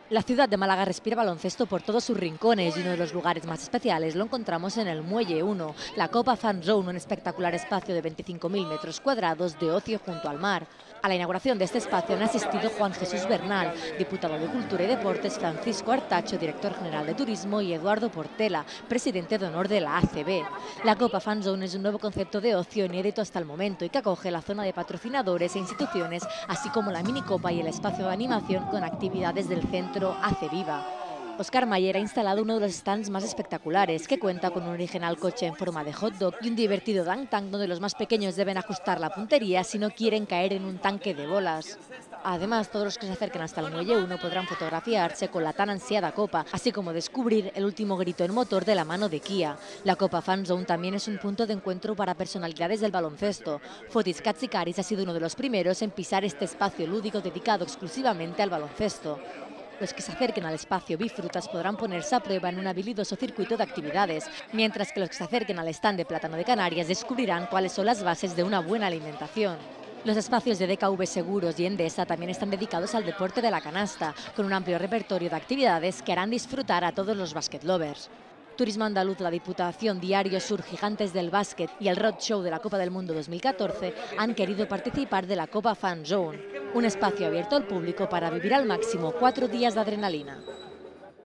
La ciudad de Málaga respira baloncesto por todos sus rincones y uno de los lugares más especiales lo encontramos en el Muelle 1, la Copa Fan Zone, un espectacular espacio de 25.000 metros cuadrados de ocio junto al mar. A la inauguración de este espacio han asistido Juan Jesús Bernal, diputado de Cultura y Deportes, Francisco Artacho, director general de Turismo, y Eduardo Portela, presidente de honor de la ACB. La Copa Fan Zone es un nuevo concepto de ocio inédito hasta el momento y que acoge la zona de patrocinadores e instituciones, así como la minicopa y el espacio de animación con actividades del centro Hace Viva. Oscar Mayer ha instalado uno de los stands más espectaculares, que cuenta con un original coche en forma de hot dog y un divertido dunk tank donde los más pequeños deben ajustar la puntería si no quieren caer en un tanque de bolas. Además, todos los que se acerquen hasta el Muelle 1 podrán fotografiarse con la tan ansiada copa, así como descubrir el último grito en motor de la mano de Kia. La Copa Fan Zone también es un punto de encuentro para personalidades del baloncesto. Fotis Katsikaris ha sido uno de los primeros en pisar este espacio lúdico dedicado exclusivamente al baloncesto. Los que se acerquen al espacio Bifrutas podrán ponerse a prueba en un habilidoso circuito de actividades, mientras que los que se acerquen al stand de Plátano de Canarias descubrirán cuáles son las bases de una buena alimentación. Los espacios de DKV Seguros y Endesa también están dedicados al deporte de la canasta, con un amplio repertorio de actividades que harán disfrutar a todos los basket lovers. Turismo Andaluz, la Diputación, Diario Sur, Gigantes del Básquet y el Roadshow de la Copa del Mundo 2014 han querido participar de la Copa Fan Zone, un espacio abierto al público para vivir al máximo 4 días de adrenalina.